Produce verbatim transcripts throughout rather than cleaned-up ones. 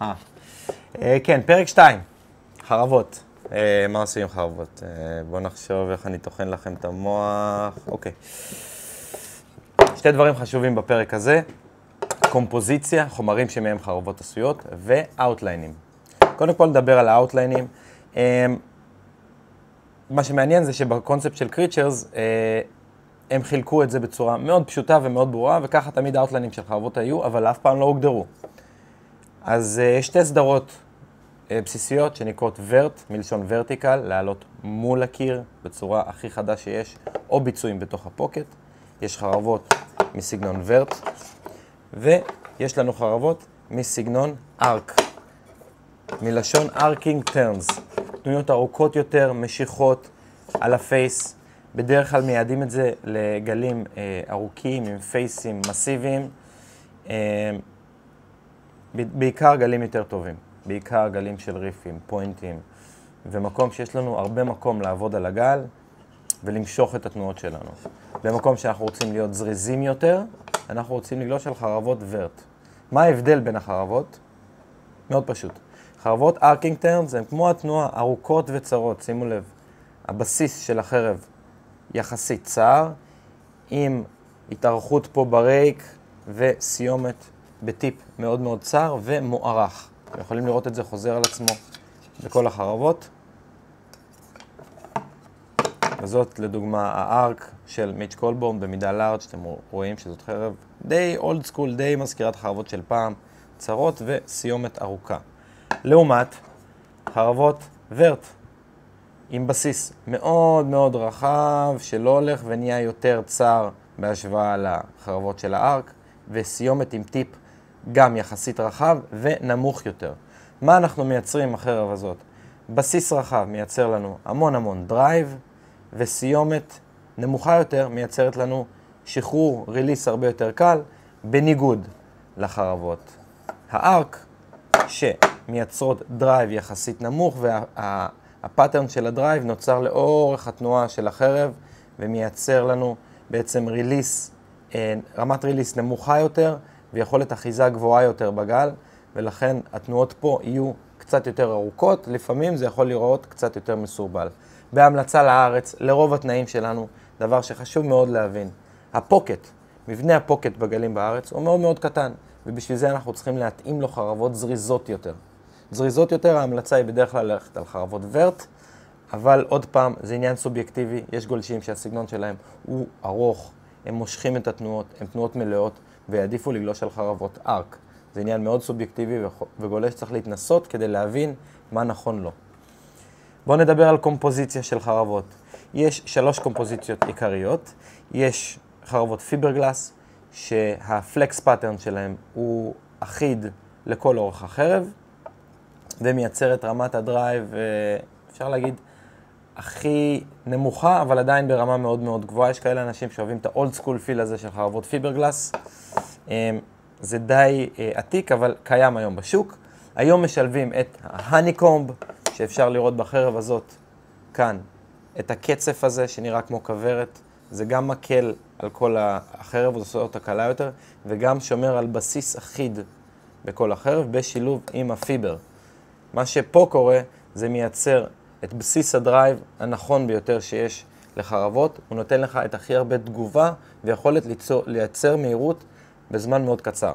אה. כן, פרק שתיים, חרבות. מה עושים עם חרבות? בואו נחשוב איך אני טוחן לכם את המוח. אוקיי. שתי דברים חשובים בפרק הזה, קומפוזיציה, חומרים שמהם חרבות עשויות, ואוטליינים. קודם כל נדבר על האוטליינים. מה שמעניין זה שבקונספט של קריצ'רס, הם חילקו את זה בצורה מאוד פשוטה ומאוד ברורה, וככה תמיד האוטליינים של חרבות היו, אבל אף פעם לא הוגדרו. אז יש שתי סדרות בסיסיות שנקראות ורט, מלשון ורטיקל, לעלות מול הקיר בצורה הכי חדה שיש, או ביצועים בתוך הפוקט. יש חרבות מסגנון ורט, ויש לנו חרבות מסגנון ארק, מלשון ארקינג טרנס, תנועות ארוכות יותר, משיכות על הפייס. בדרך כלל מייעדים את זה לגלים אה, ארוכים עם פייסים מסיביים, אה, בעיקר גלים יותר טובים, בעיקר גלים של ריפים, פוינטים, ומקום שיש לנו הרבה מקום לעבוד על הגל ולמשוך את התנועות שלנו. במקום שאנחנו רוצים להיות זריזים יותר, אנחנו רוצים לגלוש על חרבות ורט. מה ההבדל בין החרבות? מאוד פשוט. חרבות ארקינג טרנס הם כמו התנועה ארוכות וצרות, שימו לב. הבסיס של החרב יחסית צר, עם התארכות פה ברייק וסיומת בטיפ מאוד מאוד צר ומוארך. אתם יכולים לראות את זה חוזר על עצמו בכל החרבות. וזאת לדוגמה הארק של מיץ' קולבורן במידה לארג', שאתם רואים שזאת חרב די אולד סקול, די מזכירת חרבות של פעם, צרות וסיומת ארוכה. לעומת חרבות ורט, עם בסיס מאוד מאוד רחב, שלא הולך ונהיה יותר צר בהשוואה לחרבות של הארק, וסיומת עם טיפ גם יחסית רחב ונמוך יותר. מה אנחנו מייצרים עם החרב הזאת? בסיס רחב מייצר לנו המון המון דרייב, וסיומת נמוכה יותר מייצרת לנו שחרור, ריליס הרבה יותר קל, בניגוד לחרבות הארק, שמייצרות דרייב יחסית נמוך, והפאטרן של הדרייב נוצר לאורך התנועה של החרב, ומייצר לנו בעצם ריליס, רמת ריליס נמוכה יותר, ויכולת אחיזה גבוהה יותר בגל, ולכן התנועות פה יהיו קצת יותר ארוכות, לפעמים זה יכול לראות קצת יותר מסורבל. בהמלצה לארץ, לרוב התנאים שלנו, דבר שחשוב מאוד להבין. הפוקט, מבנה הפוקט בגלים בארץ, הוא מאוד מאוד קטן, ובשביל זה אנחנו צריכים להתאים לו חרבות זריזות יותר. זריזות יותר, ההמלצה היא בדרך כלל ללכת על חרבות ורט, אבל עוד פעם, זה עניין סובייקטיבי, יש גולשים שהסגנון שלהם הוא ארוך, הם מושכים את התנועות, הם תנועות מלאות, ויעדיפו לגלוש על חרבות ארק. זה עניין מאוד סובייקטיבי, וגולש צריך להתנסות כדי להבין מה נכון לו. בואו נדבר על קומפוזיציה של חרבות. יש שלוש קומפוזיציות עיקריות. יש חרבות פיברגלס, שהפלקס פאטרן שלהם הוא אחיד לכל אורך החרב, ומייצר את רמת הדרייב, אפשר להגיד, הכי נמוכה, אבל עדיין ברמה מאוד מאוד גבוהה. יש כאלה אנשים שאוהבים את האולד סקול פיל הזה של חרבות פיברגלס. זה די עתיק, אבל קיים היום בשוק. היום משלבים את ההניקומב, שאפשר לראות בחרב הזאת, כאן, את הקצף הזה שנראה כמו כוורת. זה גם מקל על כל החרב, זה עושה אותה קלה יותר, וגם שומר על בסיס אחיד בכל החרב, בשילוב עם הפיבר. מה שפה קורה, זה מייצר את בסיס הדרייב הנכון ביותר שיש לחרבות. הוא נותן לך את הכי הרבה תגובה, ויכולת ליצור, לייצר מהירות בזמן מאוד קצר.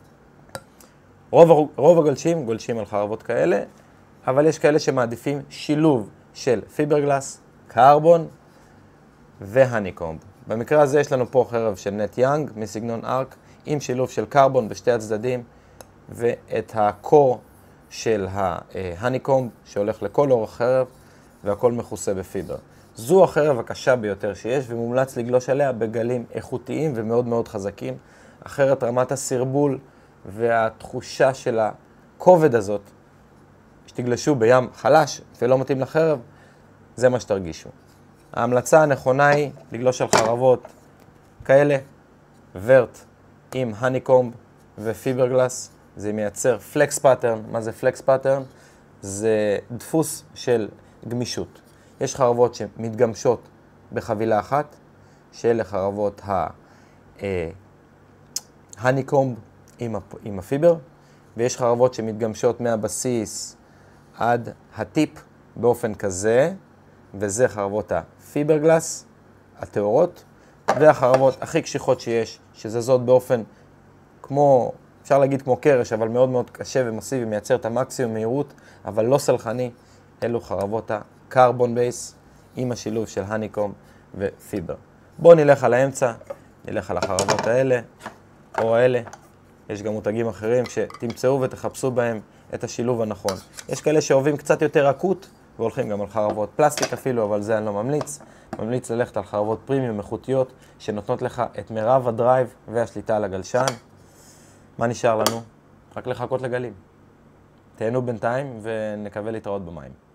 רוב, רוב הגולשים גולשים על חרבות כאלה, אבל יש כאלה שמעדיפים שילוב של פיברגלס, קרבון והניקומב. במקרה הזה יש לנו פה חרב של נט יאנג מסגנון ארק, עם שילוב של קרבון בשתי הצדדים, ואת הקור של ההניקומב שהולך לכל אורך חרב, והכל מכוסה בפיבר. זו החרב הקשה ביותר שיש, ומומלץ לגלוש עליה בגלים איכותיים ומאוד מאוד חזקים. אחרת רמת הסרבול והתחושה של הכובד הזאת, שתגלשו בים חלש ולא מתאים לחרב, זה מה שתרגישו. ההמלצה הנכונה היא לגלוש על חרבות כאלה, ורט עם הניקומב ופיברגלס. זה מייצר פלקס פאטרן. מה זה פלקס פאטרן? זה דפוס של גמישות. יש חרבות שמתגמשות בחבילה אחת, שאלה חרבות ההניקומב עם הפיבר, ויש חרבות שמתגמשות מהבסיס עד הטיפ באופן כזה, וזה חרבות הפיברגלס, הטהורות, והחרבות הכי קשיחות שיש, שזזות באופן כמו, אפשר להגיד כמו קרש, אבל מאוד מאוד קשה ומסיבי, מייצר את המקסימום מהירות, אבל לא סלחני. אלו חרבות הקרבון בייס עם השילוב של הניקום ופיבר. בואו נלך על האמצע, נלך על החרבות האלה או האלה. יש גם מותגים אחרים שתמצאו ותחפשו בהם את השילוב הנכון. יש כאלה שאוהבים קצת יותר עקות והולכים גם על חרבות פלסטיק אפילו, אבל זה אני לא ממליץ. ממליץ ללכת על חרבות פרימיום איכותיות שנותנות לך את מירב הדרייב והשליטה על הגלשן. מה נשאר לנו? רק לחכות לגלים. תהנו בינתיים ונקווה להתראות במים.